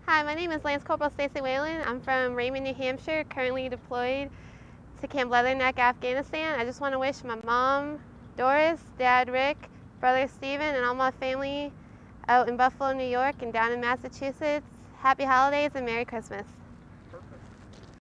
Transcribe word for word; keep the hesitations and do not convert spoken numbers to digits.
Hi, my name is LCpl Stacy Whalen. I'm from Raymond, New Hampshire, currently deployed to Camp Leatherneck, Afghanistan. I just want to wish my mom, Doris, dad, Rick, brother, Steven, and all my family out in Buffalo, New York, and down in Massachusetts, happy holidays and Merry Christmas.